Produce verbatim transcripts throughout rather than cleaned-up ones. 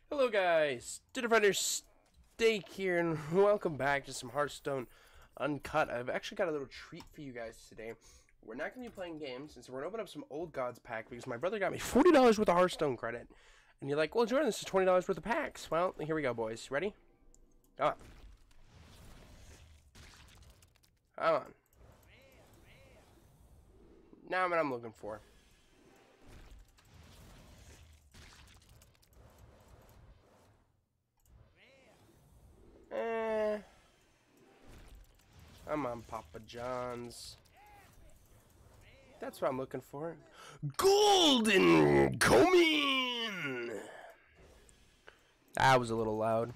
Hello guys, Dinnerfrieddinnersteak here, and welcome back to some Hearthstone Uncut. I've actually got a little treat for you guys today. We're not going to be playing games, and so we're going to open up some Old Gods pack, because my brother got me forty dollars worth of Hearthstone credit. And you're like, well Jordan, this is twenty dollars worth of packs. Well, here we go boys. Ready? Come on. Come on. Now what I'm looking for. Eh. Come on, Papa John's. That's what I'm looking for. Golden Comin! That was a little loud.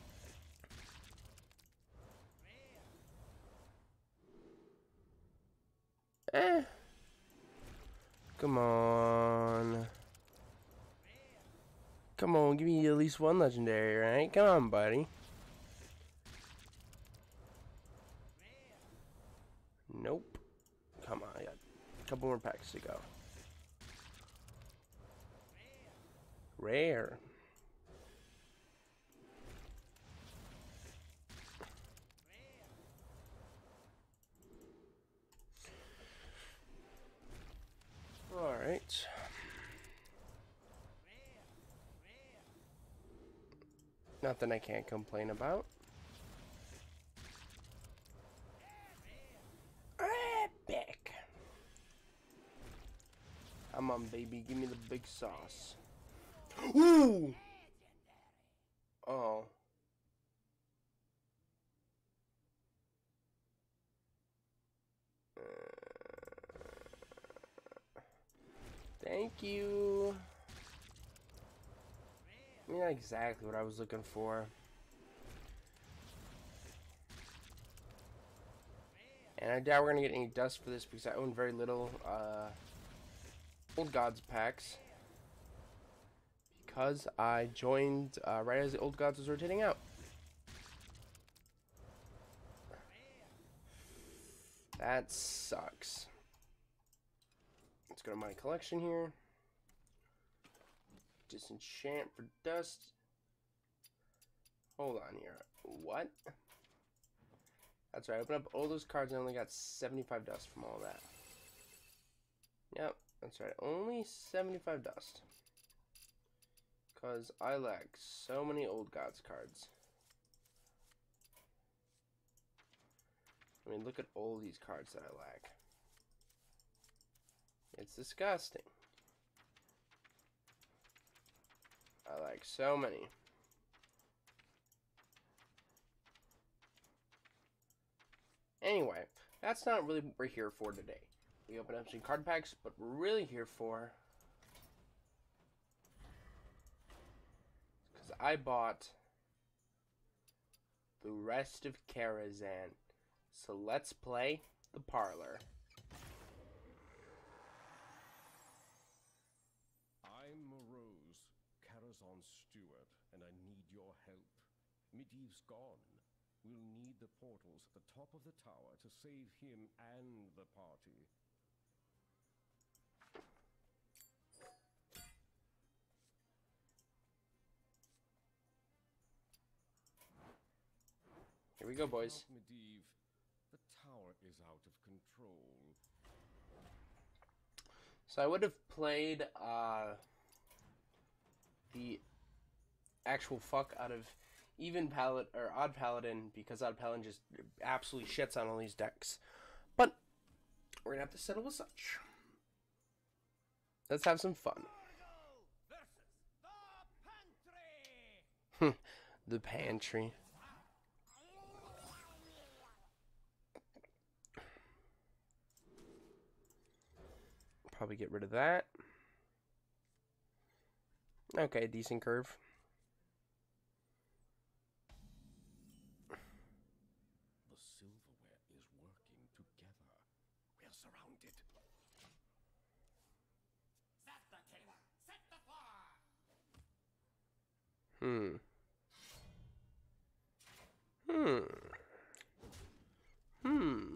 Eh. Come on. Come on, give me at least one legendary, right? Come on, buddy. Nope. Come on, I got a couple more packs to go. Rare. Alright. Nothing I can't complain about. Epic. Come on, baby. Give me the big sauce. Ooh! Oh. Uh, thank you. Not exactly what I was looking for. And I doubt we're gonna get any dust for this because I own very little uh, Old Gods packs. Because I joined uh, right as the Old Gods was rotating out. That sucks. Let's go to my collection here. Disenchant for dust. Hold on here. What? That's right. I opened up all those cards and I only got seventy-five dust from all that. Yep, that's right. Only seventy-five dust. Because I lack so many Old Gods cards. I mean, look at all these cards that I lack. It's disgusting. I like so many. Anyway, that's not really what we're here for today. We open up some card packs, but we're really here for... because I bought the rest of Karazhan. So let's play the parlor. I'm Morose, Karazhan's steward, and I need your help. Medivh's gone. We'll need the portals at the top of the tower to save him and the party. Here we go, boys. Medivh, the tower is out of control. So I would have played uh, the actual fuck out of even Paladin or Odd Paladin, because Odd Paladin just absolutely shits on all these decks. But we're gonna have to settle with such. Let's have some fun. The pantry. Probably get rid of that. Okay, decent curve. The silverware is working together. We're surrounded. Set the table. Set the floor. Hmm. Hmm. Hmm.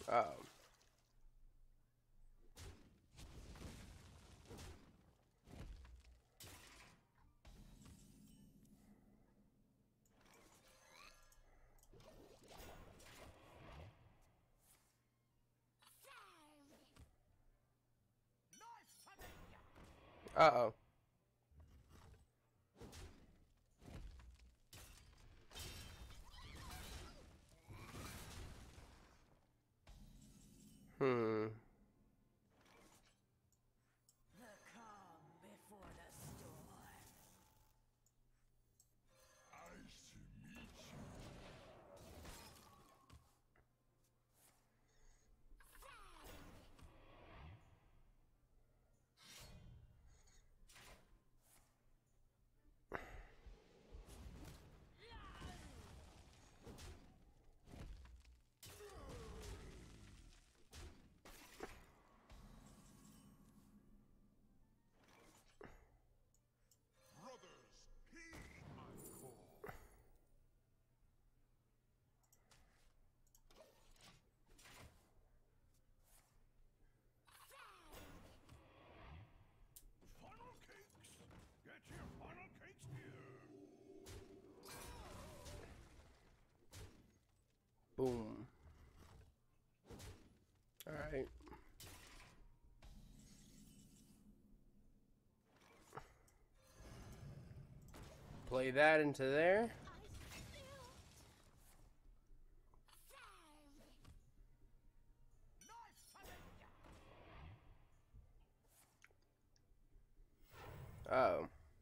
Oh. Uh-oh. Hmm. The calm before the storm. Nice to meet you. Brothers, heed my call. Funnel cakes! Get your funnel cakes here! Boom. Alright. Play that into there. Oh.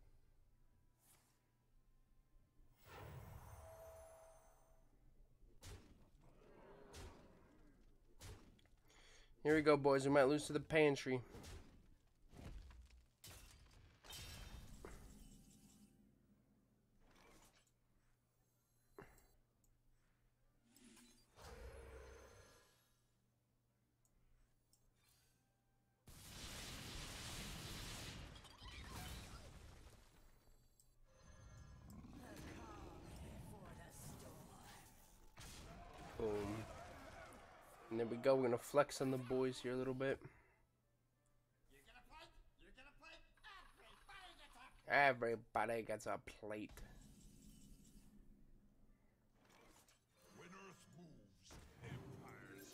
Here we go, boys. We might lose to the pantry. Boom. And there we go. We're gonna flex on the boys here a little bit. You get a plate? You get a plate? Everybody gets a Everybody gets a plate. When Earth moves, empires.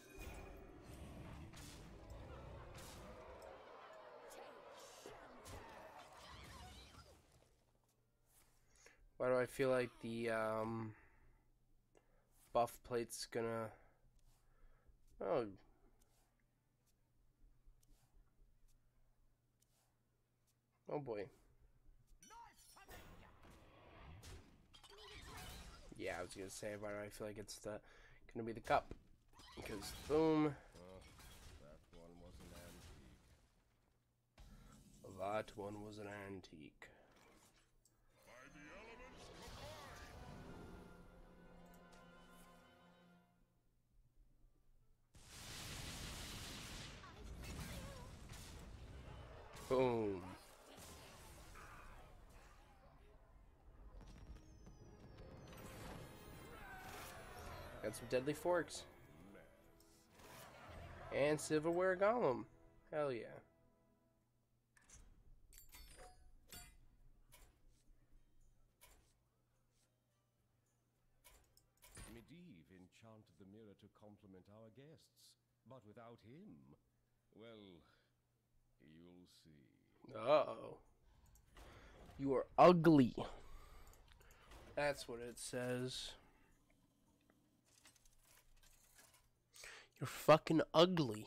Why do I feel like the um, buff plate's gonna... Oh. Oh boy. Yeah, I was gonna say, why do I feel like it's the gonna be the cup? Because boom. Oh, that one was an antique. That one was an antique. By the elements combined. Boom. Got some deadly forks. And silverware golem. Hell yeah. Medivh enchanted the mirror to complement our guests, but without him, well, you'll see. Uh-oh. You are ugly. That's what it says. You're fucking ugly.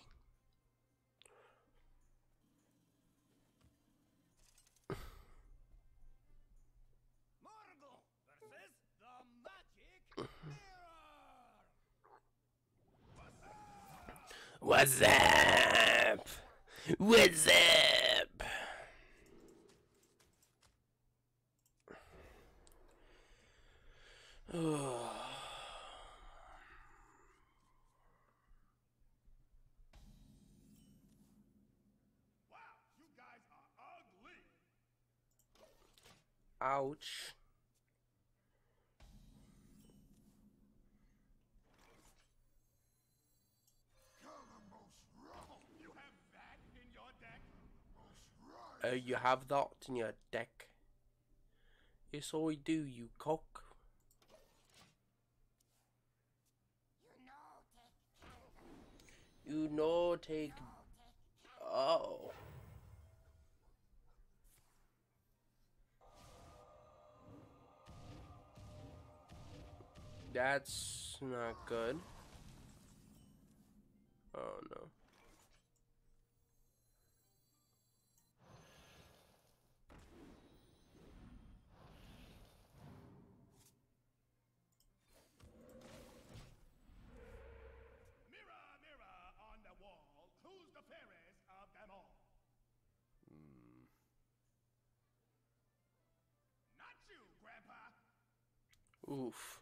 Morgul versus the magic mirror. What's up? What's up? Oh. Wow, you guys are ugly. Ouch. Uh, you have that in your deck. Yes, I do, you cock. You know, take. Oh. That's not good. Oh no. Mirror, mirror on the wall, who's the fairest of them all? Hmm. Not you, Grandpa. Oof.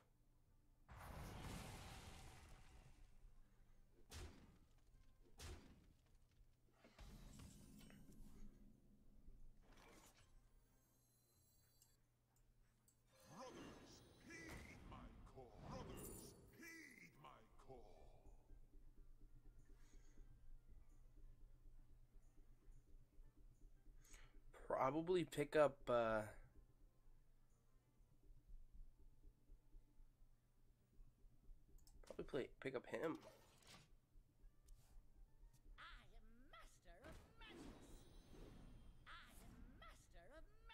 Brothers, heed my call. Brothers, heed my call. Probably pick up, uh... probably play, pick up him. I am master of magic. I am master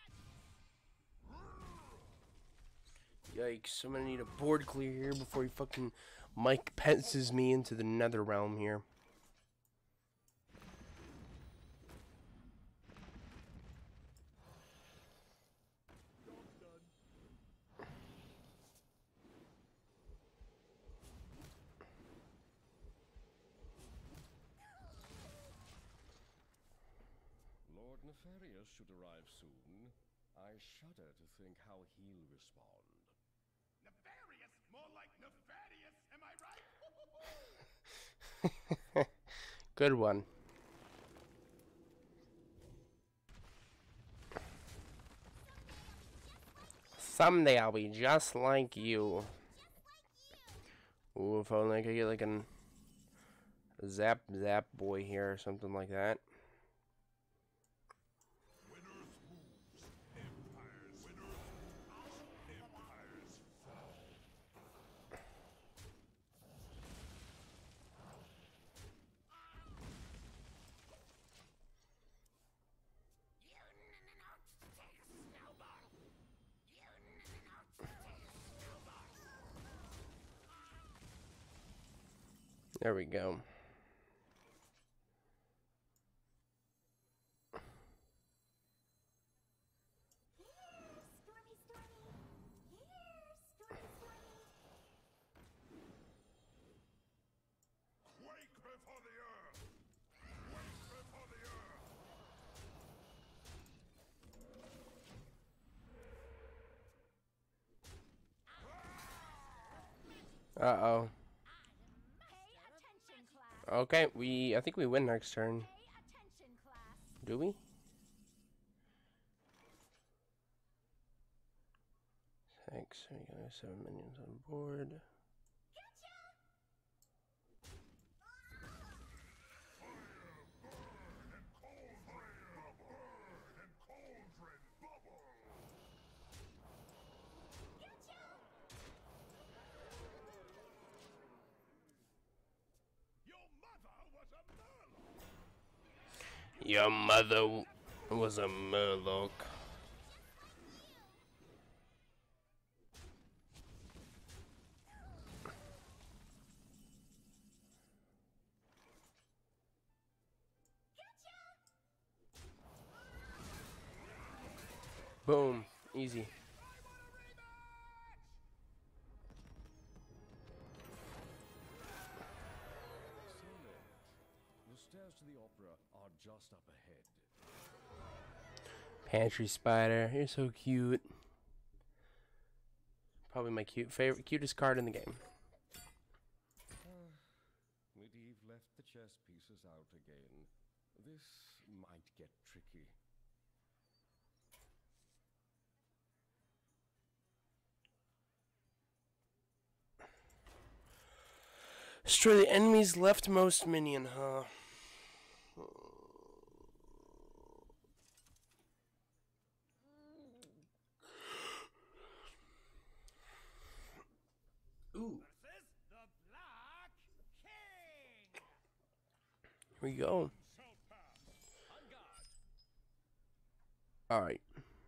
of magic. Yikes, I'm gonna need a board clear here before he fucking Mike Pence's me into the nether realm here. Lord Nefarious should arrive soon. I shudder to think how he'll respond. Nefarious, more like nefarious, am I right? Good one. Someday I'll be just like you. Ooh, if only I could get like an zap zap boy here or something like that. Winners moves, empires. Winners moves, empires fall. You n-n-n-not take a snowball. You n-n-n-not take a snowball. There we go. Here, Stormy, Stormy. Here, Stormy, Stormy. Quake before the earth. Quake before the earth. Uh-oh. Pay attention, class. Okay, we I think we win next turn. Pay attention, class. Do we? Thanks. We got seven minions on board. Gotcha. And cauldron bubble. Gotcha. Your mother was a murloc. Your mother was a murloc. Boom. Easy. The stairs to the opera are just up ahead. Pantry spider. You're so cute. Probably my cute favorite cutest card in the game. Medivh left the chess pieces out again. This might get tricky. Destroy the enemy's leftmost minion, huh? Here we go. Shall pass. On guard. All right.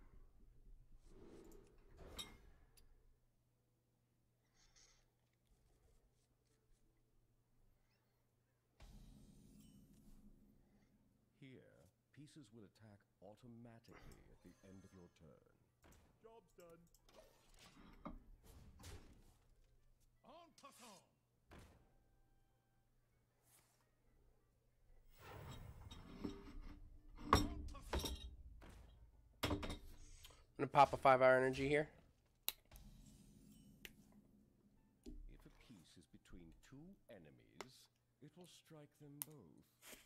Here, pieces will attack automatically at the end of your turn. Job's done. En passant. En passant. I'm gonna pop a five hour energy here. If a piece is between two enemies, it will strike them both.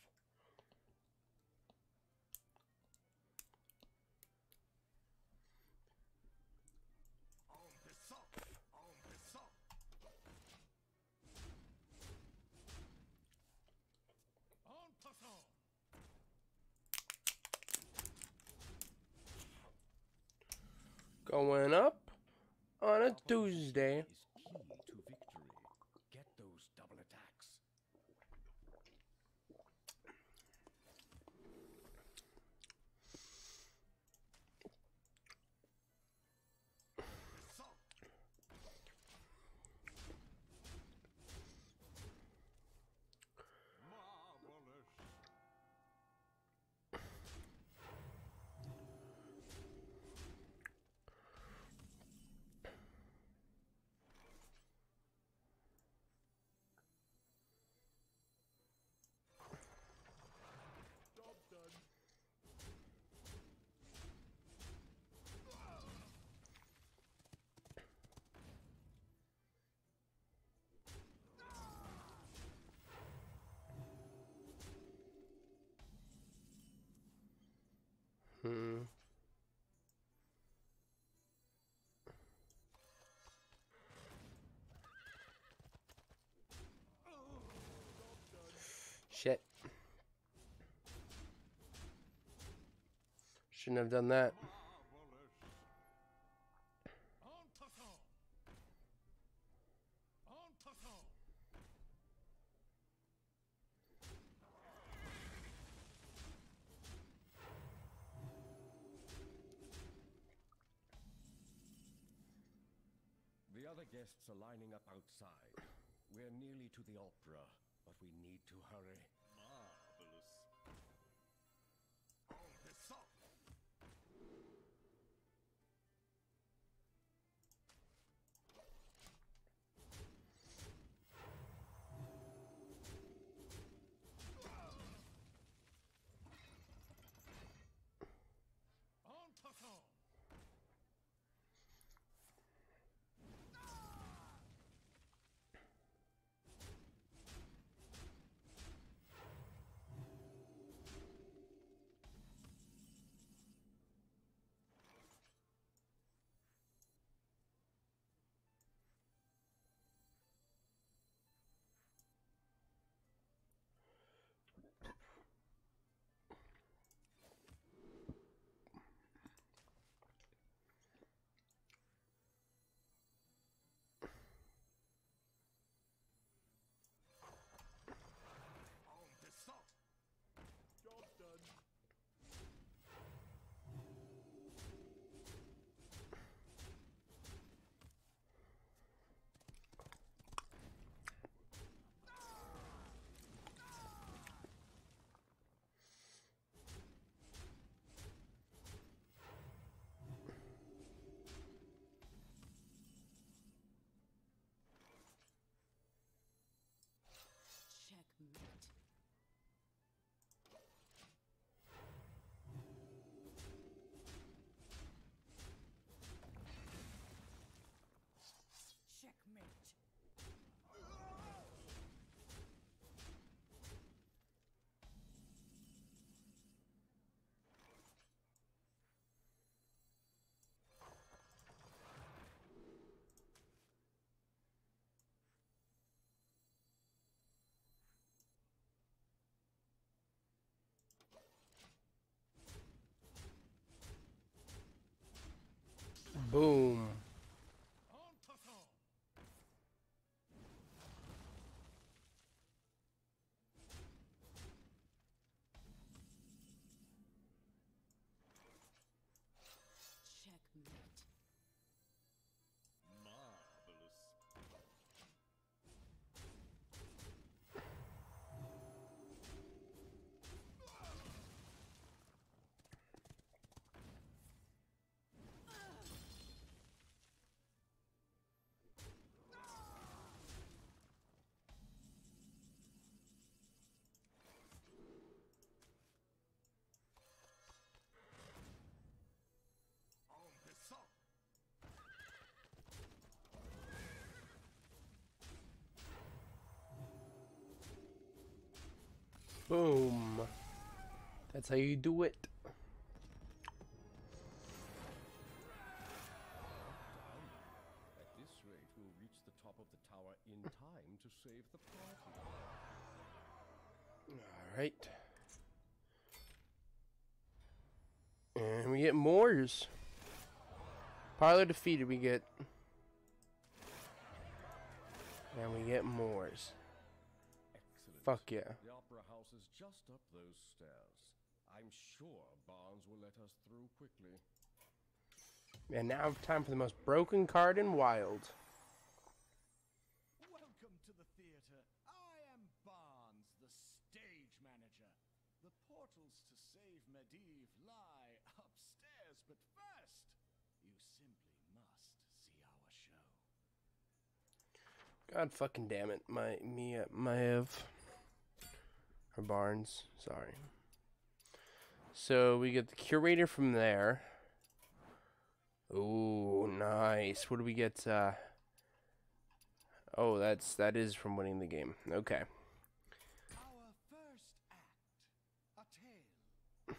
En passant. En passant. En passant. Going up on a Tuesday. Is key to victory. Get those double attacks. Passant. Marvelous. Job's done. Hmm. Shit. Shouldn't have done that. Marvelous. En passant. En passant. The other guests are lining up outside. We're nearly to the opera, but we need to hurry. Marvelous. En passant. En passant. Boom. That's how you do it. At this rate, we'll reach the top of the tower in time to save the party. Alright. And we get Moors. Parlor defeated, we get. And we get Moors. Excellent. Fuck yeah. The opera house is just up those stairs. I'm sure Barnes will let us through quickly. And now time for the most broken card in Wild. Welcome to the theater. I am Barnes, the stage manager. The portals to save Medivh lie upstairs, but first, you simply must see our show. God fucking damn it. My, me, uh, Maev. Or Barnes. Sorry. So we get the curator from there. Ooh, nice. What do we get? Uh, oh, that's that is from winning the game. Okay. Our first act, a tale of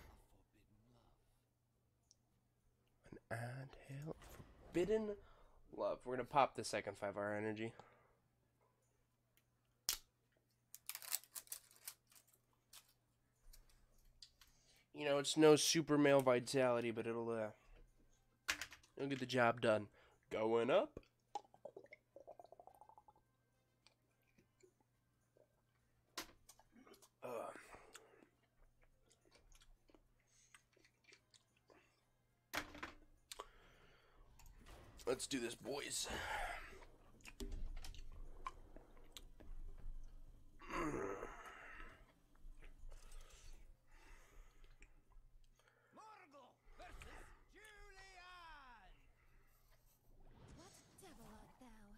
forbidden love. An ad tale of forbidden love. We're gonna pop the second five hour energy. You know, it's no super male vitality, but it'll uh it'll get the job done. Going up. Uh. Let's do this, boys. Morgul versus Julian! What devil art thou?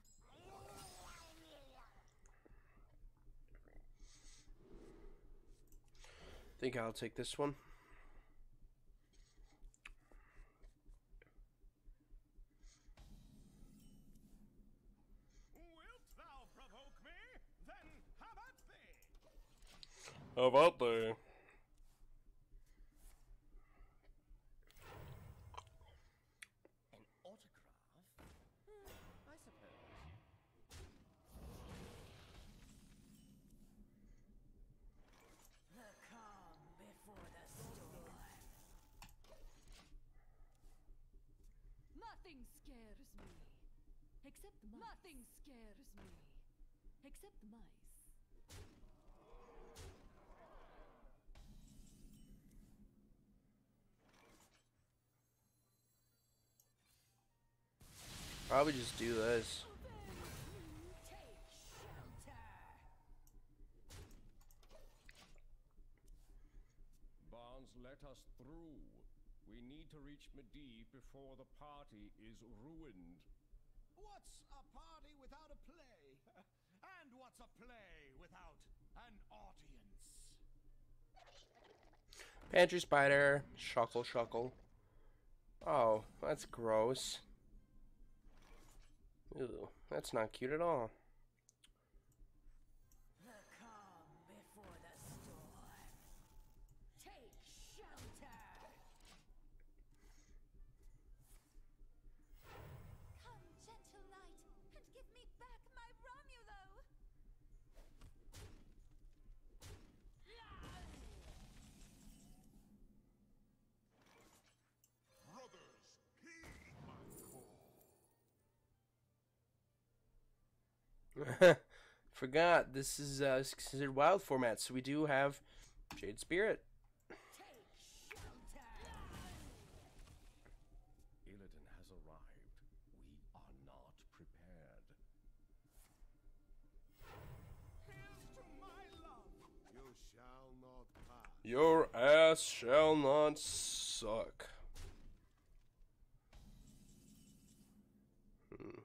Think I'll take this one. Wilt thou provoke me? Then how about thee? How about they? An autograph? Hmm, I suppose. The calm before the storm. Nothing scares me. Except the mice. Nothing scares me. Except the mice. Probably just do this. Take shelter. Barnes, let us through. We need to reach Medivh before the party is ruined. What's a party without a play? And what's a play without an audience? Pantry spider. Shuckle, shuckle. Oh, that's gross. Ew, that's not cute at all. The calm before the storm. Take shelter. Come, gentle knight, and give me back my Romulo. Brothers, heed my call. Forgot, this is uh, considered wild format, so we do have Jade Spirit. Take shelter. Illidan has arrived. We are not prepared. Here's to my love. You shall not pass. Your ass shall not suck. Hmm.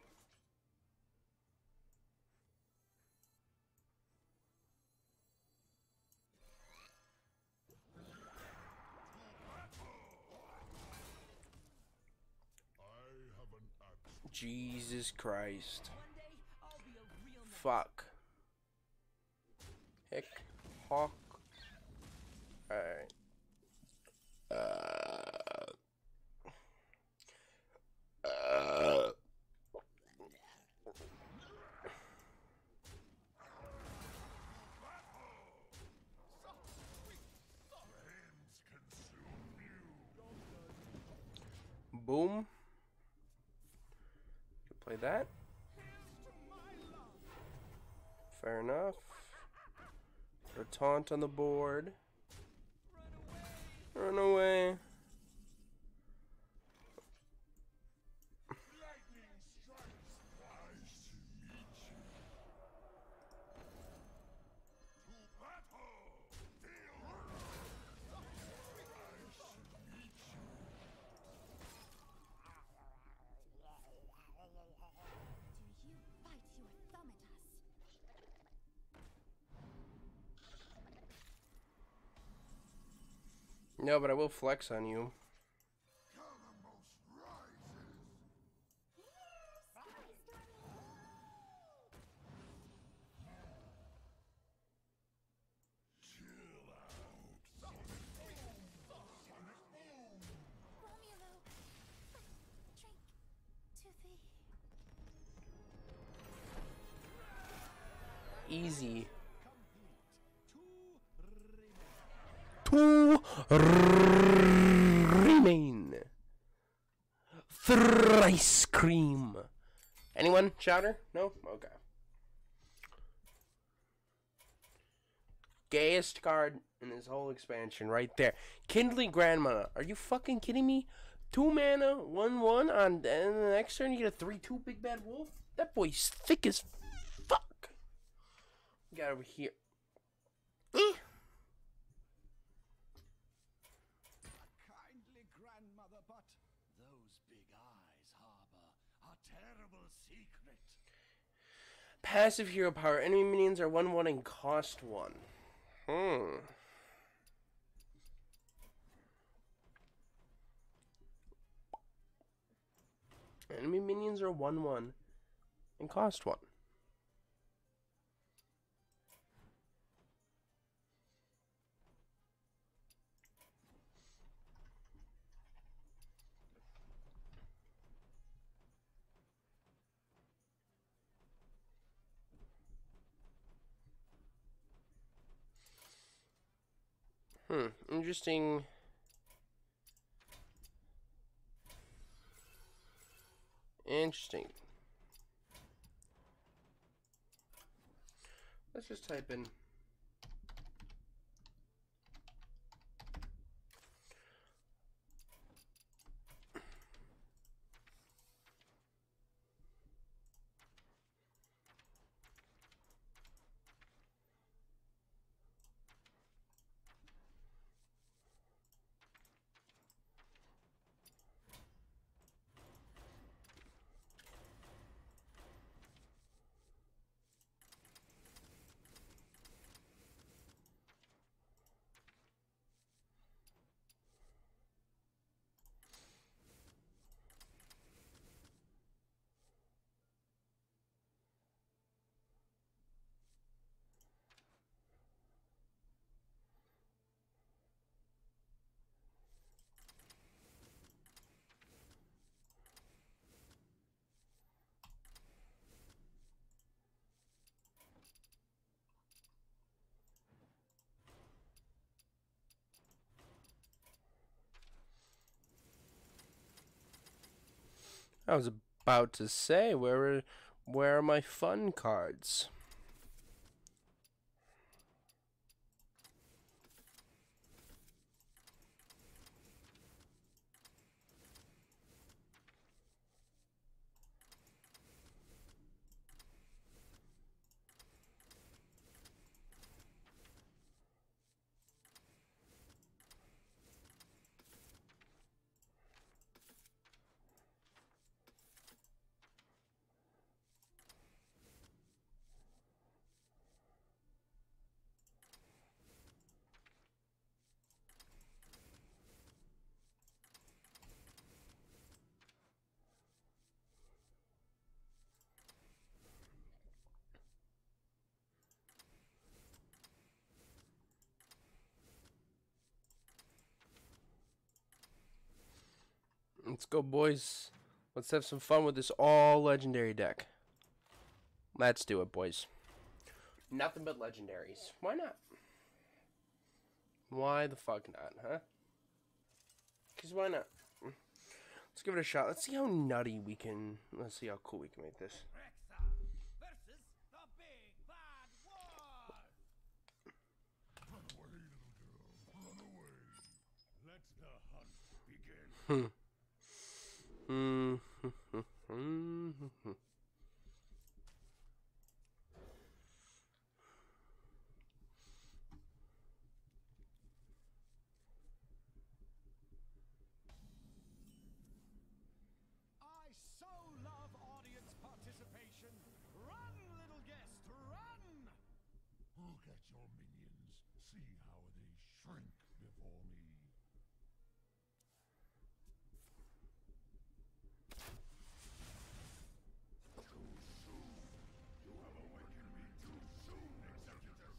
I have an axe. Jesus Christ. One day I'll be a real knight. Fuck. Hick, hawk, Kaboom. Play that. Fair enough. A taunt on the board. Run away. No, but I will flex on you. Easy. Two remain. Thrice cream. Anyone? Chowder? No? Okay. Gayest card in this whole expansion right there. Kindling Grandmother. Are you fucking kidding me? Two mana, one one on, and the next turn you get a three two Big Bad Wolf? That boy's thick as fuck. Got over here. Eh. Kindly grandmother, but those big eyes harbor a terrible secret. Passive hero power. Enemy minions are one one and cost one. Hmm. Enemy minions are one one and cost one. Hmm, interesting. Interesting. Let's just type in I was about to say, where are, where are my fun cards? Let's go, boys. Let's have some fun with this all legendary deck. Let's do it, boys. Nothing but legendaries. Why not? Why the fuck not, huh? Because why not? Let's give it a shot. Let's see how nutty we can. Let's see how cool we can make this. Rakastan versus the big bad war. Run away, little girl. Run away. Let the hunt begin. Hmm. Hmm. Hmm. Hmm. I so love audience participation. Run, little guest, run! Look at your minions. See how they shrink before me. Too soon. You have awakened me too soon, Executus.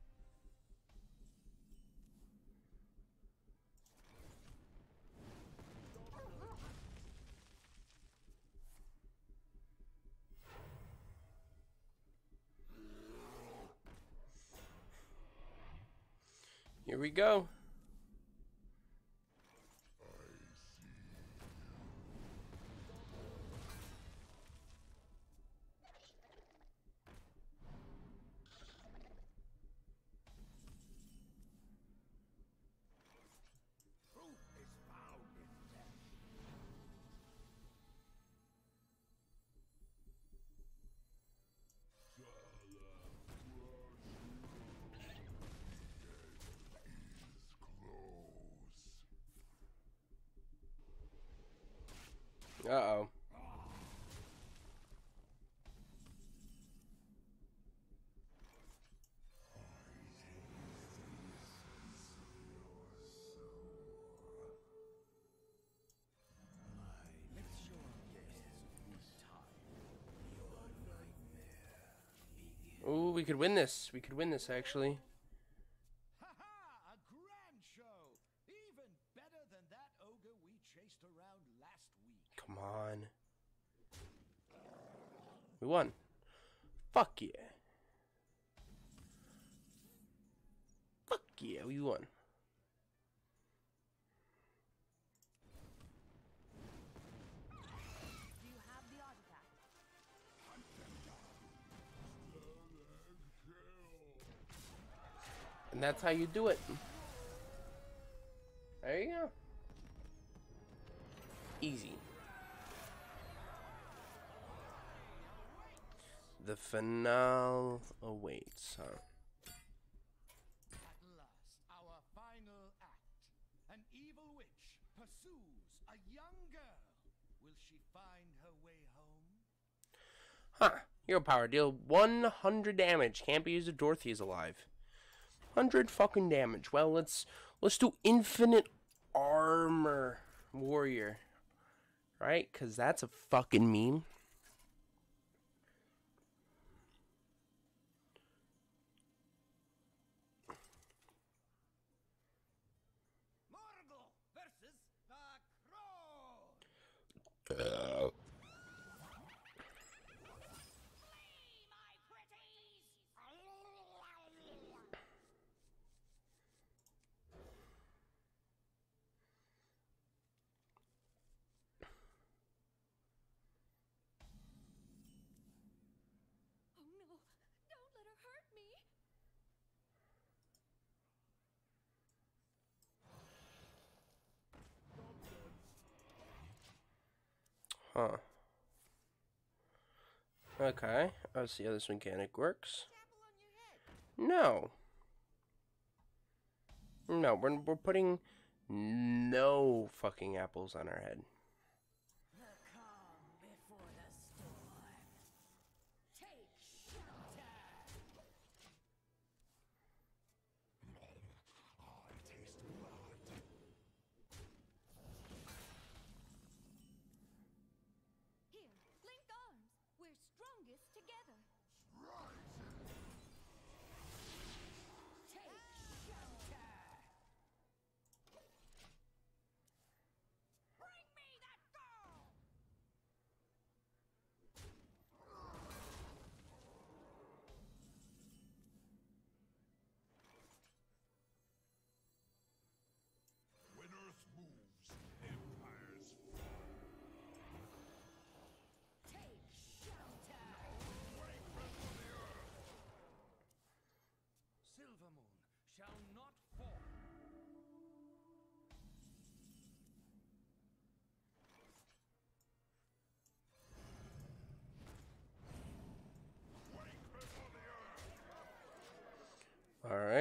Here we go. Truth is found in death. Uh-oh. Ooh, we could win this. We could win this, actually. Ha ha! A grand show! Even better than that ogre we chased around last week. Come on. We won. Fuck yeah. Fuck yeah, we won. Do you have the artifact? And that's how you do it. There you go. Easy. The finale awaits, huh? At last, our final act. An evil witch pursues a young girl. Will she find her way home? Huh. Hero power. Deal one hundred damage. Can't be used if Dorothy is alive. one hundred fucking damage. Well, let's let's do infinite armor warrior. Right? Because that's a fucking meme. Morgul versus the Crow. Uh. Flee, my pretties! Oh no! Don't let her hurt me! Huh. Okay. Let's see how this mechanic works. Apple on your head. No. No, we're, we're putting no fucking apples on our head. The calm before the storm. Take shelter. I taste blood. Here, link arms. We're strongest together. Take shelter. Bring me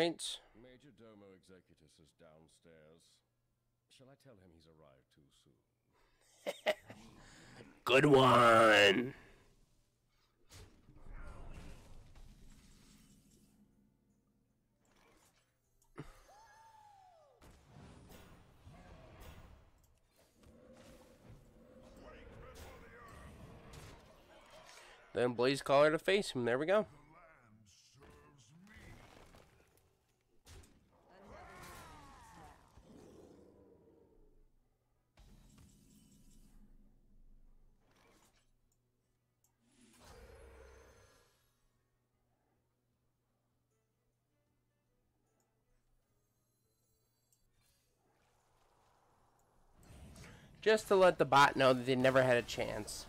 right. Major Domo Executus is downstairs. Shall I tell him he's arrived too soon? Good one. Then Blaze Caller to face him. There we go. Just to let the bot know that they never had a chance.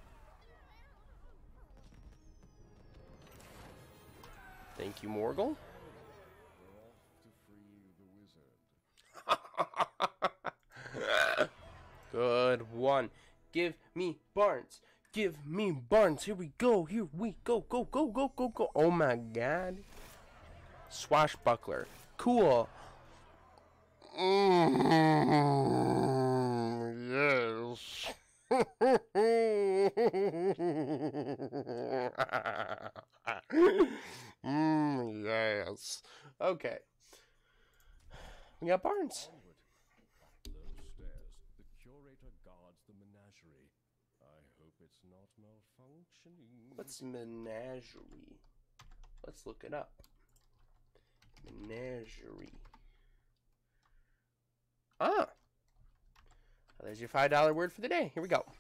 Thank you, Morgul. We're off to free the wizard. Good one. Give me Barnes. Give me Barnes. Here we go. Here we go. Go, go, go, go, go. Oh my god. Swashbuckler. Cool. Mm, yes. mm, yes. Okay. We got Barnes. Onward. Those stairs. The curator guards the menagerie. I hope it's not malfunctioning. What's menagerie? Let's look it up. Menagerie. Ah. There's your five dollar word for the day. Here we go.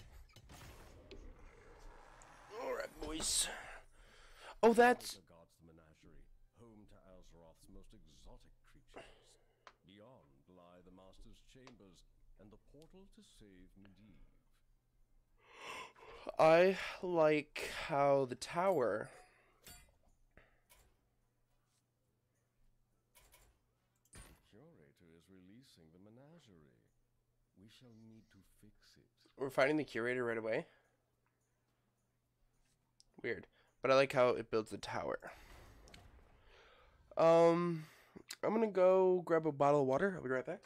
Alright, boys. Oh, that's... Curator guards the menagerie, home to Azeroth's most exotic creatures. Beyond lie the Master's chambers and the portal to save Medivh. I like how the tower... The curator is releasing the menagerie. We shall need to fix it. We're finding the curator right away. Weird. But I like how it builds the tower. Um, I'm gonna go grab a bottle of water. I'll be right back.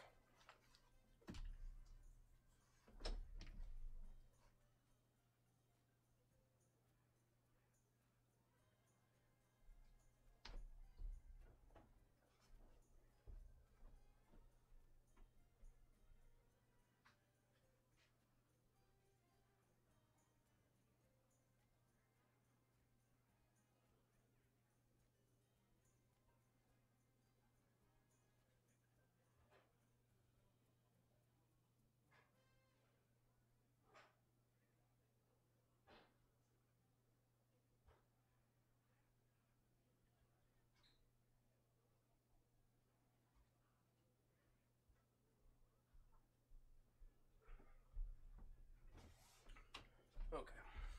Okay.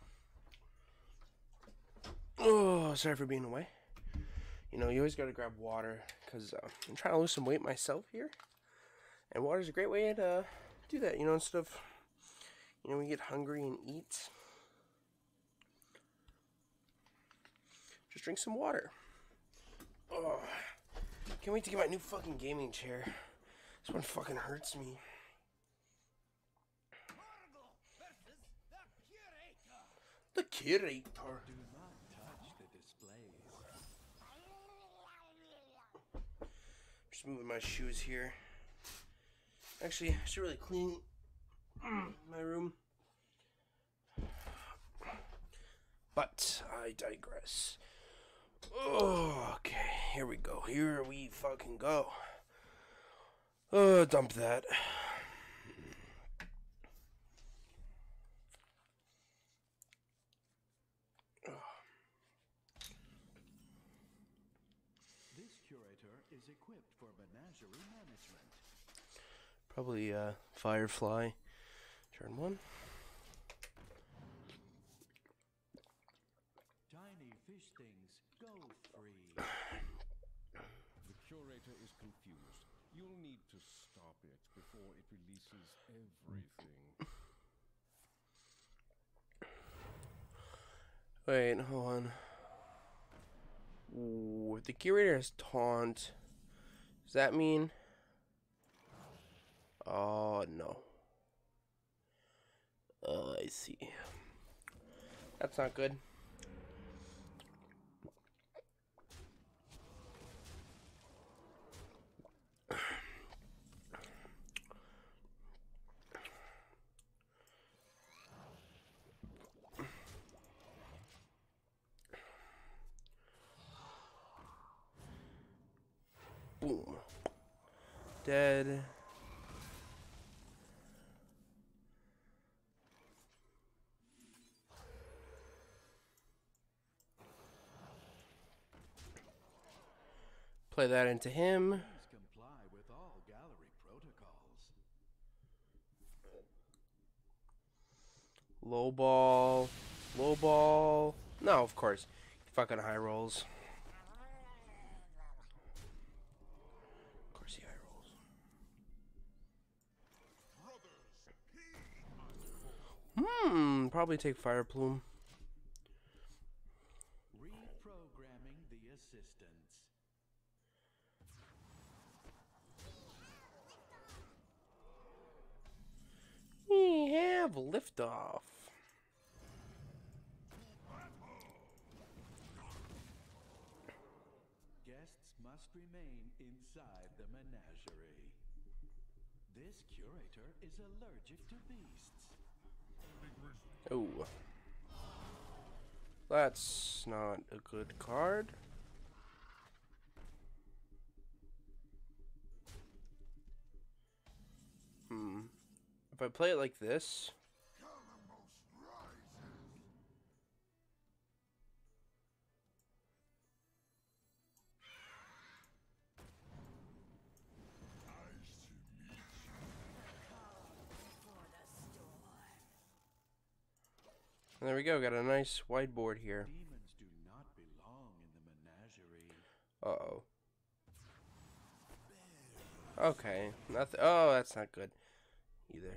Oh, sorry for being away. You know, you always gotta grab water because uh, I'm trying to lose some weight myself here, and water's a great way to do that. You know, instead of, you know, we get hungry and eat, just drink some water. Oh, can't wait to get my new fucking gaming chair. This one fucking hurts me. The curator. Do not touch the displays. Just moving my shoes here. Actually, I should really clean my room. But I digress. Oh, okay, here we go. Here we fucking go. Oh, dump that. This curator is equipped for menagerie management. Probably uh, Firefly. Turn one. Tiny fish things go free. The curator is confused. You'll need to stop it before it releases everything. Wait, hold on. Ooh, the curator has taunt. Does that mean? Oh, no. Oh, I see. That's not good. Boom. Dead. Play that into him. Please comply with all gallery protocols. Low ball. Low ball. No, of course. Fucking high rolls. Of course he high rolls. Hmm. Probably take fire plume. Reprogramming the assistants. We have liftoff. Guests must remain inside the menagerie. This curator is allergic to beasts. Oh. That's not a good card. Hmm. If I play it like this. And there we go, got a nice whiteboard here. Demons do not belong in the menagerie. Uh-oh. Okay. Nothing. Oh, that's not good either.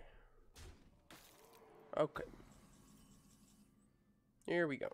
Okay. Here we go.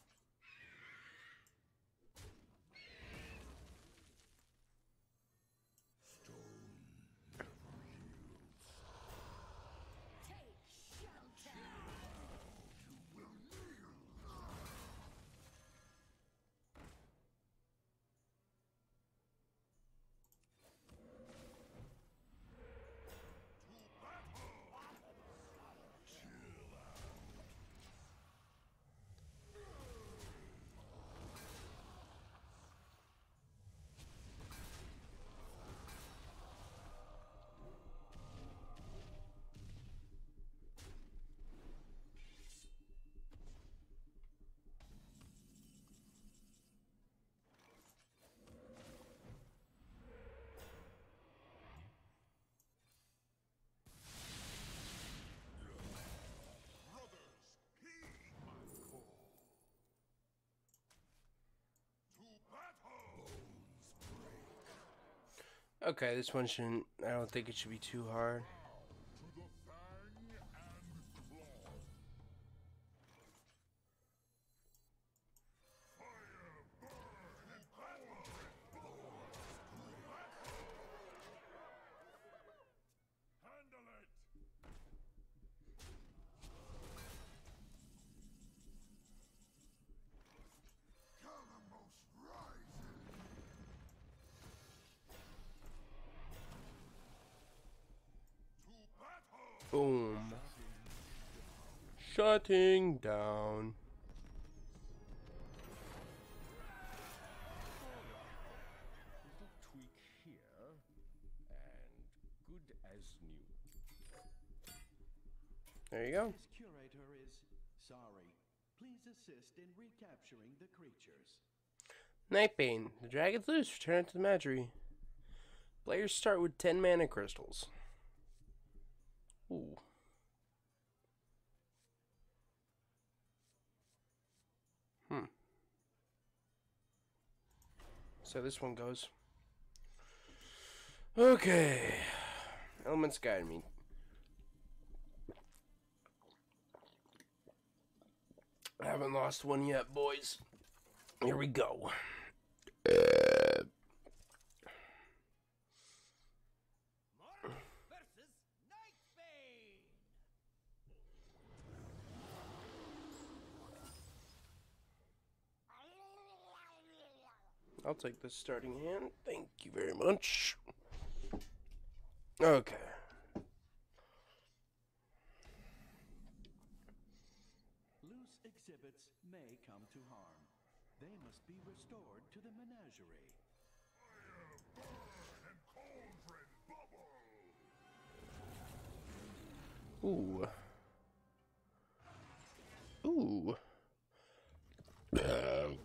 Okay, this one shouldn't, I don't think it should be too hard. Boom. Shutting down. Little tweak here, and good as new. There you go. This curator is sorry. Please assist in recapturing the creatures. Nightbane. The dragon's loose. Return it to the menagerie. Players start with ten mana crystals. Ooh. Hmm. So this one goes. Okay. Elements guide me. I haven't lost one yet, boys. Here we go. Uh, I'll take this starting hand. Thank you very much. Okay. Loose exhibits may come to harm. They must be restored to the menagerie. Ooh. Ooh. Uh.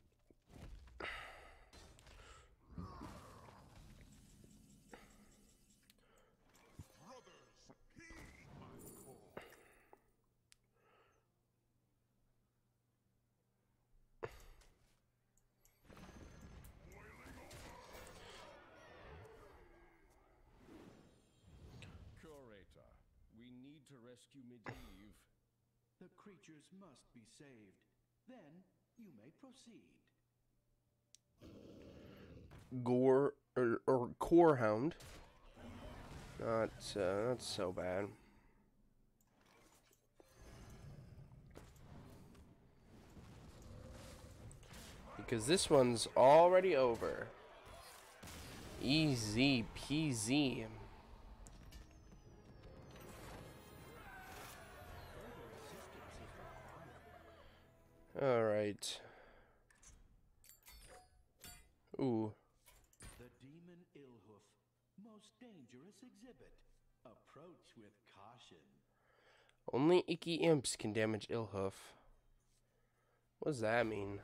Curator, we need to rescue Medivh. The creatures must be saved. Then you may proceed. Gore or, or core hound. Not uh, not so bad. Because this one's already over. Easy peasy. All right. Ooh. The demon Illhoof, most dangerous exhibit. Approach with caution. Only icky imps can damage Illhoof. What does that mean?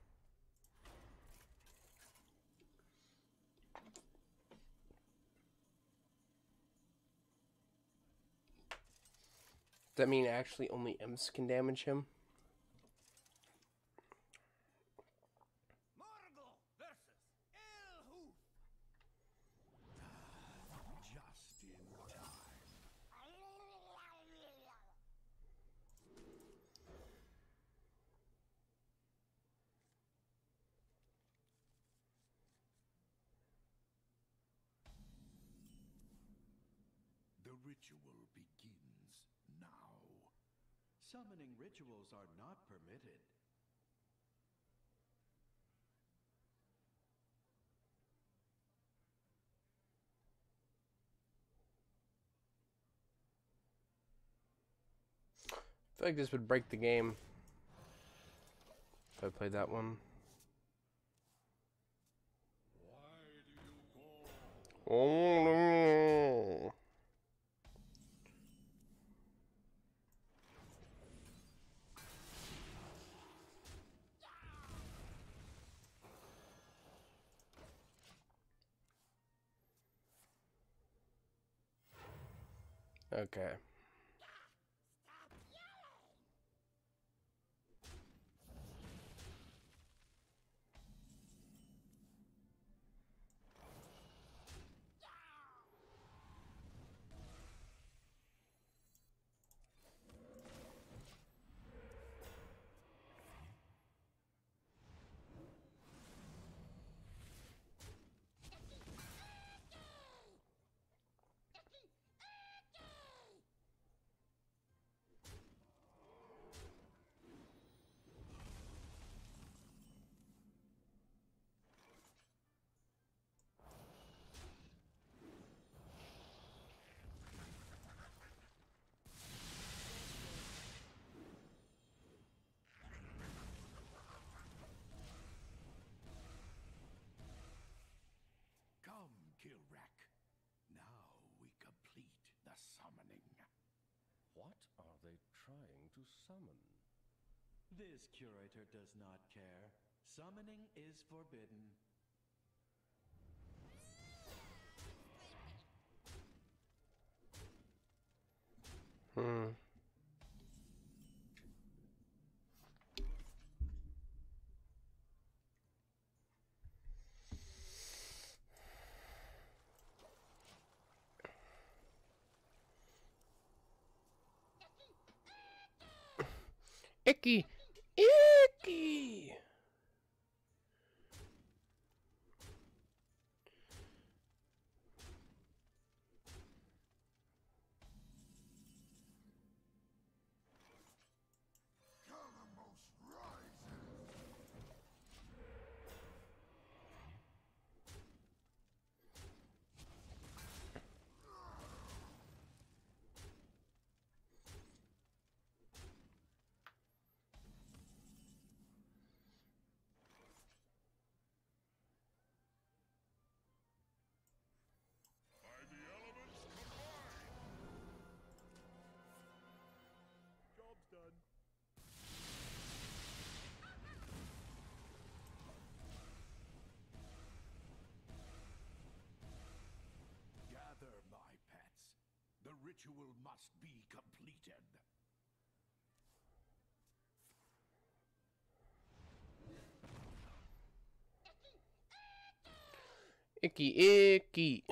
Does that mean actually only imps can damage him? Just in time. The ritual begins now. Summoning rituals are not permitted. I feel like this would break the game if I played that one. Oh no. Okay. Come, Kilrack. Now we complete the summoning. What are they trying to summon? This curator does not care. Summoning is forbidden. Hmm. Icky! Icky! Calamus rises. ritual must be completed. Icky, icky.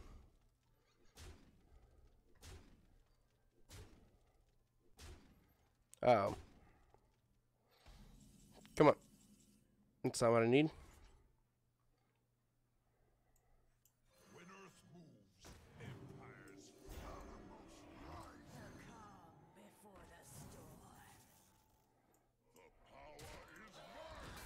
Oh. Come on. That's not what I need. When Earth moves, empires fathermost rise. The calm before the storm. The power is mine.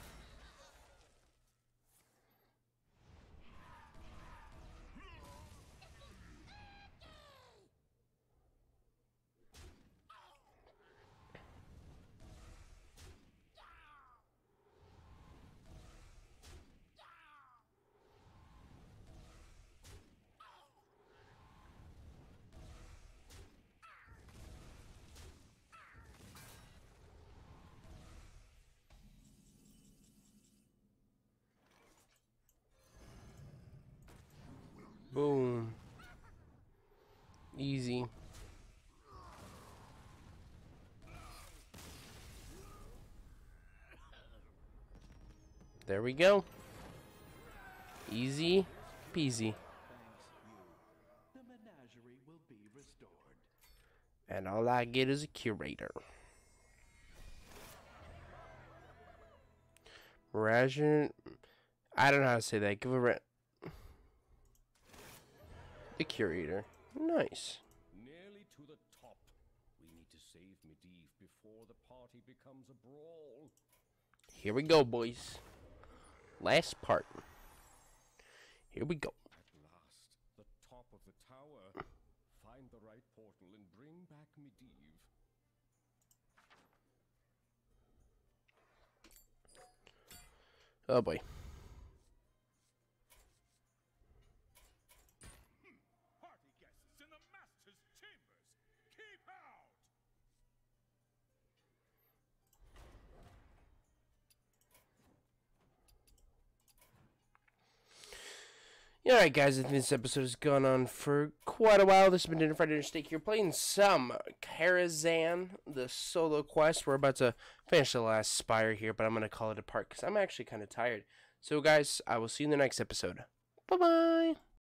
Boom. Easy. There we go. Easy peasy. Thanks you. The menagerie will be restored. And all I get is a curator. Rajan. I don't know how to say that. Give a ra The curator. Nice. Nearly to the top. We need to save Medivh before the party becomes a brawl. Here we go, boys. Last part. Here we go. At last, the top of the tower. Find the right portal and bring back Medivh. Oh boy. Party guests in the master's chambers, keep out! Alright guys, I think this episode has gone on for quite a while. This has been Dinnerfrieddinnersteak here, playing some Karazhan, the solo quest. We're about to finish the last spire here, but I'm going to call it a part because I'm actually kind of tired. So guys, I will see you in the next episode. Bye-bye!